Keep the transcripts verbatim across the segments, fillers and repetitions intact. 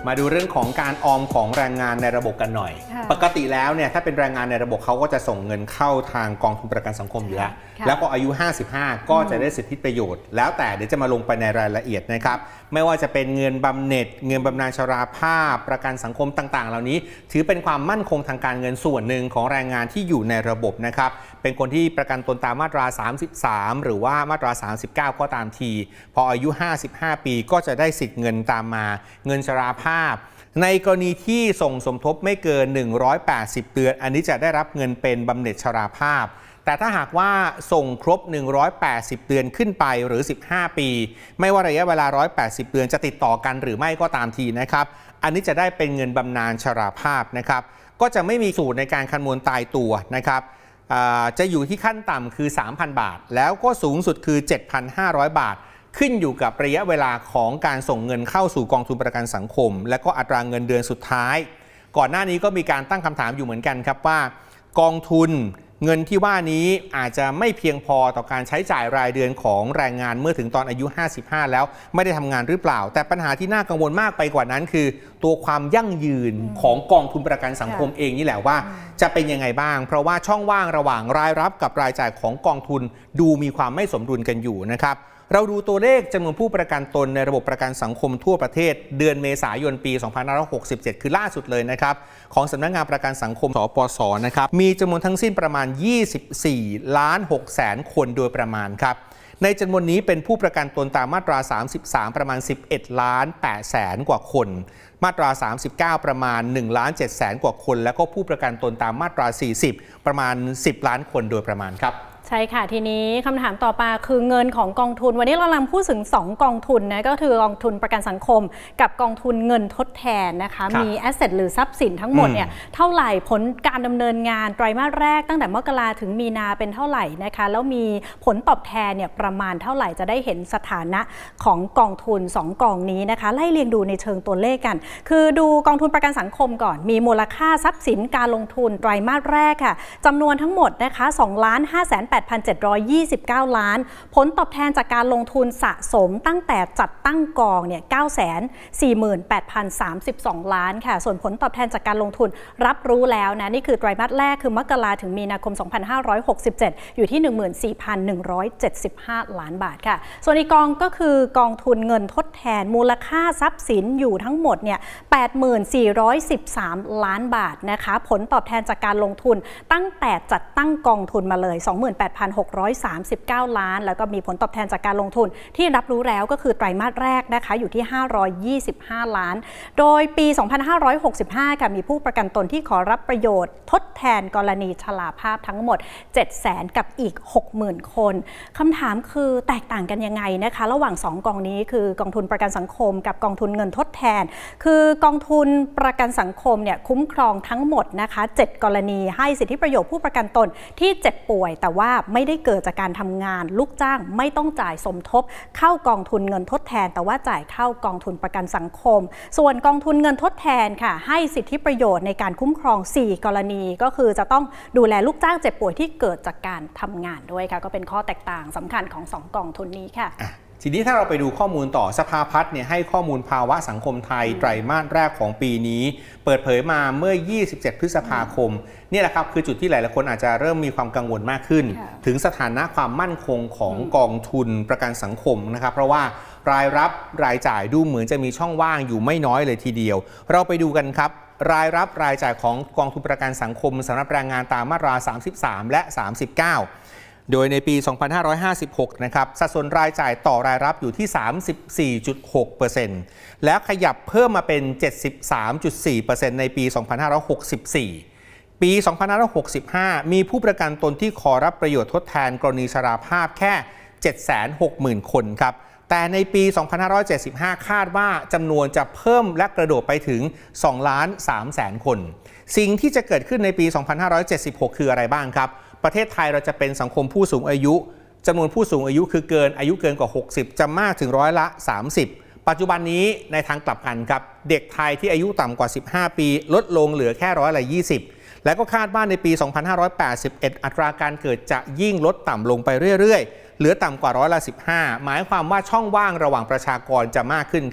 มาดูเรื่องของการออมของแรงงานในระบบกันหน่อยปกติแล้วเนี่ยถ้าเป็นแรงงานในระบบเขาก็จะส่งเงินเข้าทางกองทุนประกันสังคมอยู่แล้วแล้วก็อายุห้าสิบห้าก็จะได้สิทธิประโยชน์แล้วแต่เดี๋ยวจะมาลงไปในรายละเอียดนะครับไม่ว่าจะเป็นเงินบำเหน็จเงินบำนาญชราภาพประกันสังคมต่างๆเหล่านี้ถือเป็นความมั่นคงทางการเงินส่วนหนึ่งของแรงงานที่อยู่ในระบบนะครับเป็นคนที่ประกันตนตามมาตราสามสิบสามหรือว่ามาตราสามสิบเก้าก็ตามทีพออายุห้าสิบห้าปีก็จะได้สิทธิ์เงินตามมาเงินชราภาพในกรณีที่ส่งสมทบไม่เกินหนึ่งร้อยแปดสิบเดือนอันนี้จะได้รับเงินเป็นบำเหน็จชราภาพแต่ถ้าหากว่าส่งครบหนึ่งร้อยแปดสิบเดือนขึ้นไปหรือสิบห้าปีไม่ว่าระยะเวลาหนึ่งร้อยแปดสิบเดือนจะติดต่อกันหรือไม่ก็ตามทีนะครับอันนี้จะได้เป็นเงินบำนาญชราภาพนะครับก็จะไม่มีสูตรในการคำนวณตายตัวนะครับจะอยู่ที่ขั้นต่ำคือ สามพัน บาทแล้วก็สูงสุดคือ เจ็ดพันห้าร้อย บาทขึ้นอยู่กับระยะเวลาของการส่งเงินเข้าสู่กองทุนประกันสังคมและก็อัตราเงินเดือนสุดท้ายก่อนหน้านี้ก็มีการตั้งคำถามอยู่เหมือนกันครับว่ากองทุนเงินที่ว่านี้อาจจะไม่เพียงพอต่อการใช้จ่ายรายเดือนของแรงงานเมื่อถึงตอนอายุห้าสิบห้าแล้วไม่ได้ทำงานหรือเปล่าแต่ปัญหาที่น่ากังวลมากไปกว่านั้นคือตัวความยั่งยืนของกองทุนประกันสังคมเองนี่แหละว่าจะเป็นยังไงบ้างเพราะว่าช่องว่างระหว่างรายรับกับรายจ่ายของกองทุนดูมีความไม่สมดุลกันอยู่นะครับเราดูตัวเลขจำนวนผู้ประกันตนในระบบประกันสังคมทั่วประเทศเดือนเมษายนปีสองพันห้าร้อยหกสิบเจ็ดคือล่าสุดเลยนะครับของสำนักงานประกันสังคมสปส.นะครับมีจำนวนทั้งสิ้นประมาณยี่สิบสี่ล้านหกแสนคนโดยประมาณครับในจำนวนนี้เป็นผู้ประกันตนตามมาตราสามสิบสามประมาณสิบเอ็ดล้านแปดแสนกว่าคนมาตราสามสิบเก้าประมาณหนึ่งล้านเจ็ดแสนกว่าคนแล้วก็ผู้ประกันตนตามมาตราสี่สิบประมาณสิบล้านคนโดยประมาณครับใช่ค่ะทีนี้คำถามต่อมาคือเงินของกองทุนวันนี้เรากำลังพูดถึงสองกองทุนนะก็คือกองทุนประกันสังคมกับกองทุนเงินทดแทนนะคะมีแอสเซทหรือทรัพย์สินทั้งหมดเนี่ยเท่าไหร่ผลการดำเนินงานไตรมาสแรกตั้งแต่มกราถึงมีนาเป็นเท่าไหร่นะคะแล้วมีผลตอบแทนเนี่ยประมาณเท่าไหร่จะได้เห็นสถานะของกองทุนสองกองนี้นะคะไล่เรียงดูในเชิงตัวเลขกันคือดูกองทุนประกันสังคมก่อนมีมูลค่าทรัพย์สินการลงทุนไตรมาสแรกค่ะจำนวนทั้งหมดนะคะ สองล้านห้าแสนแปดพันเจ็ดร้อยยี่สิบเก้า ล้านผลตอบแทนจากการลงทุนสะสมตั้งแต่จัดตั้งกองเนี่ย เก้าแสนสี่หมื่นแปดพันสามสิบสอง ล้านค่ะส่วนผลตอบแทนจากการลงทุนรับรู้แล้วนะนี่คือไตรมาสแรกคือมกราถึงมีนาคมสองพันห้าร้อยหกสิบเจ็ดอยู่ที่ หนึ่งหมื่นสี่พันหนึ่งร้อยเจ็ดสิบห้า ล้านบาทค่ะส่วนอีกกองก็คือกองทุนเงินทดแทนมูลค่าทรัพย์สินอยู่ทั้งหมดเนี่ย แปดหมื่นสี่ร้อยสิบสาม ล้านบาทนะคะผลตอบแทนจากการลงทุนตั้งแต่จัดตั้งกองทุนมาเลย สองหมื่นแปดพันหกร้อยสามสิบเก้า ล้านแล้วก็มีผลตอบแทนจากการลงทุนที่รับรู้แล้วก็คือไตรมาสแรกนะคะอยู่ที่ห้าร้อยยี่สิบห้า ล้านโดยปีสองพันห้าร้อยหกสิบห้าค่ะมีผู้ประกันตนที่ขอรับประโยชน์ทดแทนกรณีชราภาพทั้งหมด เจ็ดแสน กับอีก หกหมื่น คนคำถามคือแตกต่างกันยังไงนะคะระหว่างสองกองนี้คือกองทุนประกันสังคมกับกองทุนเงินทดแทนคือกองทุนประกันสังคมเนี่ยคุ้มครองทั้งหมดนะคะเจ็ดกรณีให้สิทธิประโยชน์ผู้ประกันตนที่เจ็บป่วยแต่ว่าไม่ได้เกิดจากการทำงานลูกจ้างไม่ต้องจ่ายสมทบเข้ากองทุนเงินทดแทนแต่ว่าจ่ายเข้ากองทุนประกันสังคมส่วนกองทุนเงินทดแทนค่ะให้สิทธิประโยชน์ในการคุ้มครองสี่กรณีก็คือจะต้องดูแลลูกจ้างเจ็บป่วยที่เกิดจากการทำงานด้วยค่ะก็เป็นข้อแตกต่างสำคัญของสองกองทุนนี้ค่ะทีนี้ถ้าเราไปดูข้อมูลต่อสภาพัฒน์เนี่ยให้ข้อมูลภาวะสังคมไทยไตรมาสแรกของปีนี้เปิดเผยมาเมื่อยี่สิบเจ็ดพฤษภาคมนี่แหละครับคือจุดที่หลายๆคนอาจจะเริ่มมีความกังวลมากขึ้นถึงสถานะความมั่นคงของกองทุนประกันสังคมนะครับเพราะว่ารายรับรายจ่ายดูเหมือนจะมีช่องว่างอยู่ไม่น้อยเลยทีเดียวเราไปดูกันครับรายรับรายจ่ายของกองทุนประกันสังคมสำหรับแรงงานตามมาตราสามสิบสามและสามสิบเก้าโดยในปีสองพันห้าร้อยห้าสิบหกนะครับสัดส่วนรายจ่ายต่อรายรับอยู่ที่ สามสิบสี่จุดหกเปอร์เซ็นต์ แล้วขยับเพิ่มมาเป็น เจ็ดสิบสามจุดสี่เปอร์เซ็นต์ ในปีสองพันห้าร้อยหกสิบสี่ปีสองพันห้าร้อยหกสิบห้ามีผู้ประกันตนที่ขอรับประโยชน์ทดแทนกรณีชราภาพแค่ เจ็ดแสนหกหมื่น คนครับแต่ในปีสองพันห้าร้อยเจ็ดสิบห้าคาดว่าจำนวนจะเพิ่มและกระโดดไปถึง สองล้านสามแสน คนสิ่งที่จะเกิดขึ้นในปีสองพันห้าร้อยเจ็ดสิบหกคืออะไรบ้างครับประเทศไทยเราจะเป็นสังคมผู้สูงอายุจำนวนผู้สูงอายุคือเกินอายุเกินกว่าหกสิบจะมากถึงร้อยละสามสิบปัจจุบันนี้ในทางกลับกันครับเด็กไทยที่อายุต่ำกว่าสิบห้าปีลดลงเหลือแค่ร้อยละยี่สิบและก็คาดว่าในปีสองพันห้าร้อยแปดสิบเอ็ดอัตราการเกิดจะยิ่งลดต่ำลงไปเรื่อยๆเหลือต่ำกว่าร้อยละสิบห้าหมายความว่าช่องว่างระหว่างประชากรจะมากขึ้นครับ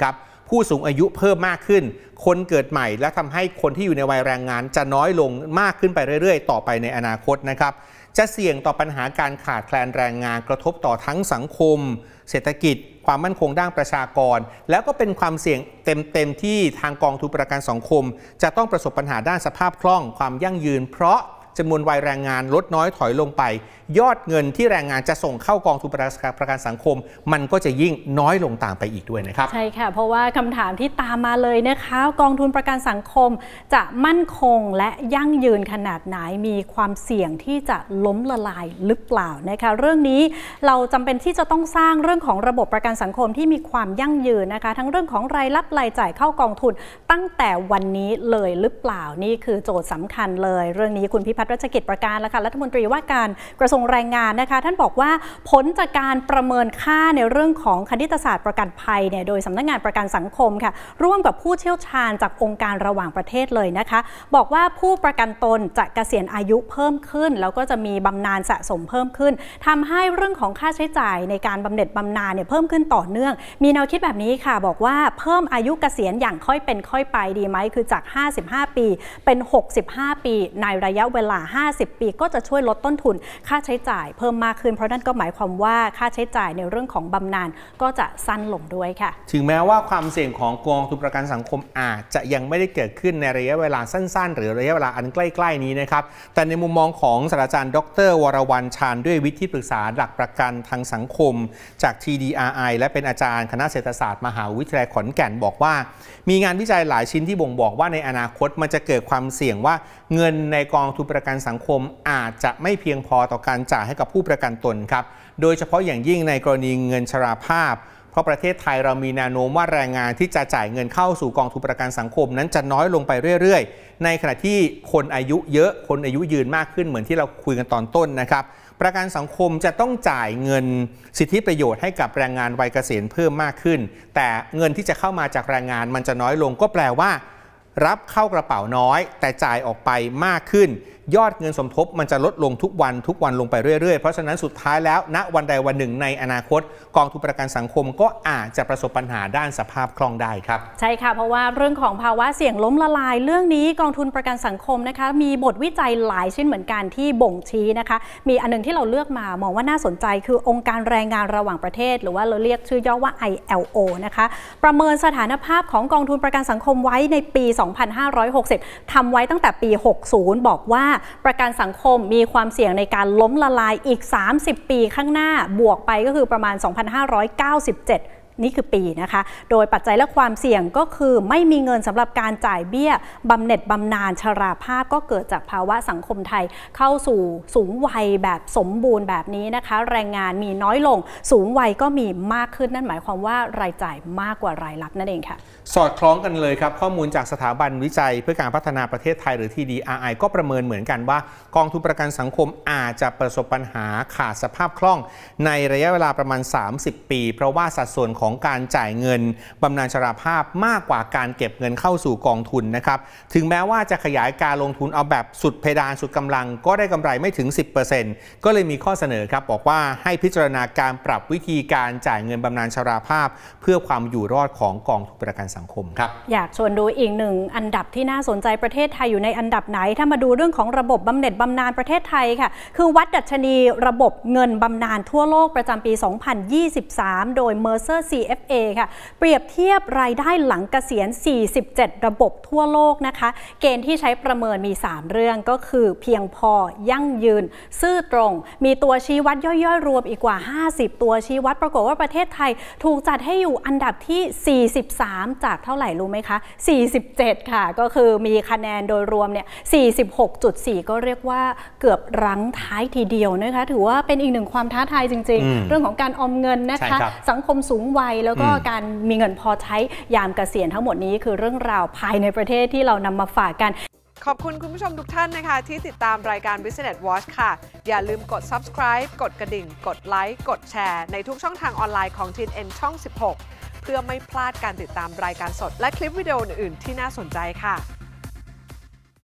ผู้สูงอายุเพิ่มมากขึ้นคนเกิดใหม่และทำให้คนที่อยู่ในวัยแรงงานจะน้อยลงมากขึ้นไปเรื่อยๆต่อไปในอนาคตนะครับจะเสี่ยงต่อปัญหาการขาดแคลนแรงงานกระทบต่อทั้งสังคมเศรษฐกิจความมั่นคงด้านประชากรแล้วก็เป็นความเสี่ยงเต็มๆที่ทางกองทุนประกันสังคมจะต้องประสบปัญหาด้านสภาพคล่องความยั่งยืนเพราะจำนวนวัยแรงงานลดน้อยถอยลงไปยอดเงินที่แรงงานจะส่งเข้ากองทุนประกันสังคมมันก็จะยิ่งน้อยลงตามไปอีกด้วยนะครับใช่ค่ะเพราะว่าคำถามที่ตามมาเลยนะคะกองทุนประกันสังคมจะมั่นคงและยั่งยืนขนาดไหนมีความเสี่ยงที่จะล้มละลายหรือเปล่านะคะเรื่องนี้เราจำเป็นที่จะต้องสร้างเรื่องของระบบประกันสังคมที่มีความยั่งยืนนะคะทั้งเรื่องของรายรับรายจ่ายเข้ากองทุนตั้งแต่วันนี้เลยหรือเปล่านี่คือโจทย์สำคัญเลยเรื่องนี้คุณพิพัฒน์รัชกิจประการและค่ะรัฐมนตรีว่าการกระทรวงแรงงานนะคะท่านบอกว่าผลจากการประเมินค่าในเรื่องของคณิตศาสตร์ประกันภัยเนี่ยโดยสำนักงานประกันสังคมค่ะร่วมกับผู้เชี่ยวชาญจากองค์การระหว่างประเทศเลยนะคะบอกว่าผู้ประกันตนจะเกษียณอายุเพิ่มขึ้นแล้วก็จะมีบำนาญสะสมเพิ่มขึ้นทำให้เรื่องของค่าใช้จ่ายในการบำเหน็จบำนาญเนี่ยเพิ่มขึ้นต่อเนื่องมีแนวคิดแบบนี้ค่ะบอกว่าเพิ่มอายุเกษียณอย่างค่อยเป็นค่อยไปดีไหมคือจากห้าสิบห้าปีเป็นหกสิบห้าปีในระยะเวลาห้าสิบปีก็จะช่วยลดต้นทุนค่าใช้จ่ายเพิ่มมากขึ้นเพราะนั่นก็หมายความว่าค่าใช้จ่ายในเรื่องของบำนาญก็จะสั้นลงด้วยค่ะถึงแม้ว่าความเสี่ยงของกองทุนประกันสังคมอาจจะยังไม่ได้เกิดขึ้นในระยะเวลาสั้นๆหรือระยะเวลาอันใกล้ๆนี้นะครับแต่ในมุมมองของศาสตราจารย์ดรวรวรรณชาญด้วยวิทย์ที่ปรึกษาหลักประกันทางสังคมจาก ที ดี อาร์ ไอ และเป็นอาจารย์คณะเศรษฐศาสตร์มหาวิทยาลัยขอนแก่นบอกว่ามีงานวิจัยหลายชิ้นที่บ่งบอกว่าในอนาคตมันจะเกิดความเสี่ยงว่าเงินในกองทุนประกันสังคมอาจจะไม่เพียงพอต่อการจ่ายให้กับผู้ประกันตนครับโดยเฉพาะอย่างยิ่งในกรณีเงินชราภาพเพราะประเทศไทยเรามีแนวโน้มว่าแรงงานที่จะจ่ายเงินเข้าสู่กองทุนประกันสังคมนั้นจะน้อยลงไปเรื่อยๆในขณะที่คนอายุเยอะคนอายุยืนมากขึ้นเหมือนที่เราคุยกันตอนต้นนะครับประกันสังคมจะต้องจ่ายเงินสิทธิประโยชน์ให้กับแรงงานวัยเกษียณเพิ่มมากขึ้นแต่เงินที่จะเข้ามาจากแรงงานมันจะน้อยลงก็แปลว่ารับเข้ากระเป๋าน้อยแต่จ่ายออกไปมากขึ้นยอดเงินสมทบมันจะลดลงทุกวันทุกวันลงไปเรื่อยๆเพราะฉะนั้นสุดท้ายแล้วณวันใดวันหนึ่งในอนาคตกองทุนประกันสังคมก็อาจจะประสบปัญหาด้านสภาพคล่องได้ครับใช่ค่ะเพราะว่าเรื่องของภาวะเสี่ยงล้มละลายเรื่องนี้กองทุนประกันสังคมนะคะมีบทวิจัยหลายชิ้นเหมือนกันที่บ่งชี้นะคะมีอันนึงที่เราเลือกมามองว่าน่าสนใจคือองค์การแรงงานระหว่างประเทศหรือว่าเราเรียกชื่อย่อว่า ไอ แอล โอ นะคะประเมินสถานภาพของกองทุนประกันสังคมไว้ในปีสองพันห้าร้อยหกสิบทำไว้ตั้งแต่ปีหกสิบบอกว่าประกันสังคมมีความเสี่ยงในการล้มละลายอีกสามสิบปีข้างหน้าบวกไปก็คือประมาณสองพันห้าร้อยเก้าสิบเจ็ดนี่คือปีนะคะโดยปัจจัยและความเสี่ยงก็คือไม่มีเงินสำหรับการจ่ายเบี้ยบำเหน็จบำนาญชราภาพก็เกิดจากภาวะสังคมไทยเข้าสู่สูงวัยแบบสมบูรณ์แบบนี้นะคะแรงงานมีน้อยลงสูงวัยก็มีมากขึ้นนั่นหมายความว่ารายจ่ายมากกว่ารายรับนั่นเองค่ะสอดคล้องกันเลยครับข้อมูลจากสถาบันวิจัยเพื่อการพัฒนาประเทศไทยหรือ ที ดี อาร์ ไอ ก็ประเมินเหมือนกันว่ากองทุนประกันสังคมอาจจะประสบปัญหาขาดสภาพคล่องในระยะเวลาประมาณสามสิบปีเพราะว่าสัดส่วนของการจ่ายเงินบำนาญชราภาพมากกว่าการเก็บเงินเข้าสู่กองทุนนะครับถึงแม้ว่าจะขยายการลงทุนเอาแบบสุดเพดานสุดกำลังก็ได้กำไรไม่ถึง สิบเปอร์เซ็นต์ ก็เลยมีข้อเสนอครับบอกว่าให้พิจารณาการปรับวิธีการจ่ายเงินบำนาญชราภาพเพื่อความอยู่รอดของกองทุนประกันสังคมครับอยากชวนดูอีกหนึ่งอันดับที่น่าสนใจประเทศไทยอยู่ในอันดับไหนถ้ามาดูเรื่องของระบบบำเหน็จบำนาญประเทศไทยค่ะคือวัดดัชนีระบบเงินบำนาญทั่วโลกประจำปีสองพันยี่สิบสามโดย Mercer ซี เอฟ เอ ค่ะเปรียบเทียบรายได้หลังเกษียณสี่สิบเจ็ดระบบทั่วโลกนะคะเกณฑ์ที่ใช้ประเมินมีสามเรื่องก็คือเพียงพอยั่งยืนซื่อตรงมีตัวชี้วัดย่อยๆรวมอีกกว่าห้าสิบตัวชี้วัดปรากฏว่าประเทศไทยถูกจัดให้อยู่อันดับที่สี่สิบสามจากเท่าไหร่รู้ไหมคะสี่สิบเจ็ดค่ะก็คือมีคะแนนโดยรวมเนี่ย สี่สิบหกจุดสี่ ก็เรียกว่าเกือบรั้งท้ายทีเดียวนะคะถือว่าเป็นอีกหนึ่งความท้าทายจริงๆเรื่องของการออมเงินนะคะสังคมสูงวัยแล้วก็การมีเงินพอใช้ยามเกษียณทั้งหมดนี้คือเรื่องราวภายในประเทศที่เรานำมาฝากกันขอบคุณคุณผู้ชมทุกท่านนะคะที่ติดตามรายการ Business Watch ค่ะอย่าลืมกด Subscribe กดกระดิ่งกดไลค์กดแชร์ในทุกช่องทางออนไลน์ของ ที เอ็น เอ็น ช่อง สิบหกเพื่อไม่พลาดการติดตามรายการสดและคลิปวิดีโออื่นๆที่น่าสนใจค่ะ